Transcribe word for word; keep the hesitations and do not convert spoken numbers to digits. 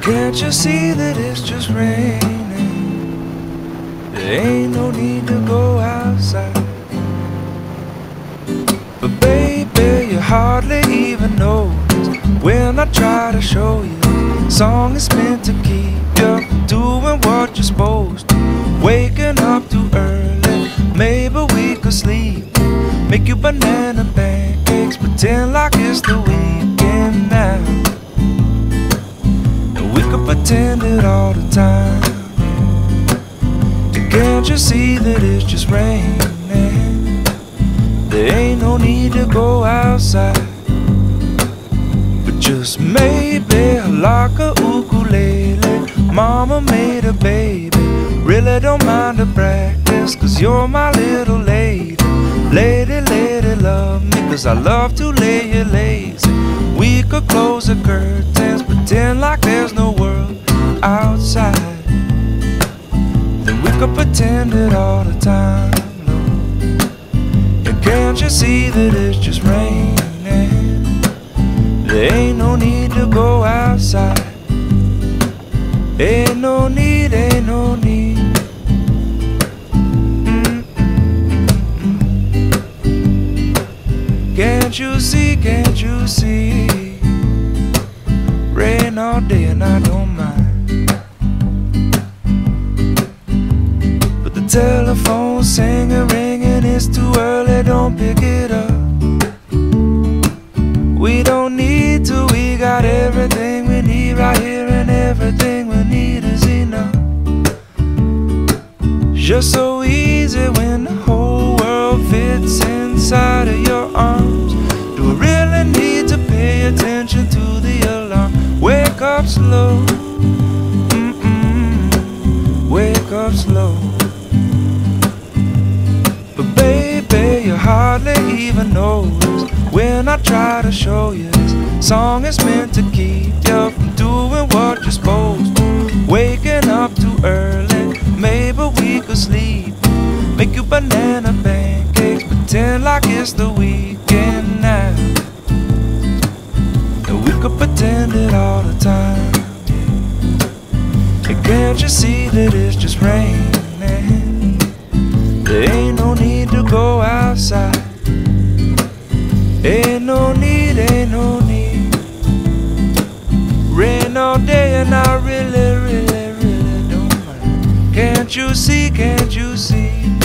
Can't you see that it's just raining? There ain't no need to go outside. But baby, you hardly even notice when I try to show you the song is meant to keep you from doing what you're supposed to. Waking up too early, maybe we could sleep. Make you banana pancakes, pretend like it's the weekend now. We could pretend it all the time. And can't you see that it's just raining? There ain't no need to go outside. But just maybe like a ukulele, mama made a baby. Really don't mind the practice, cause you're my little lady. Lady, lady, love me, cause I love to lay you lazy. We could close the curtains, pretend like there's no world outside. Then we could pretend it all the time, no. And can't you see that it's just raining? There ain't no need to go outside. Ain't no need, ain't no need. Can't you see, can't you see? Rain all day and I don't mind. But the telephone's singing, ringing, it's too early, don't pick it up. We don't need to, we got everything we need right here, and everything we need is enough. Just so easy when the whole world fits inside of your arms. Do I really need to pay attention to the alarm? Wake up slow, mm-mm, wake up slow. But baby, you hardly even notice when I try to show you this song is meant to keep you from doing what you're supposed to. Waking up too early, maybe we could sleep. Make you banana pancakes, pretend like it's the weekend now. And we could pretend it all the time. And can't you see that it's just raining? There ain't no need to go outside. Ain't no need, ain't no need. Rain all day and I really, really, really don't mind. Can't you see, can't you see?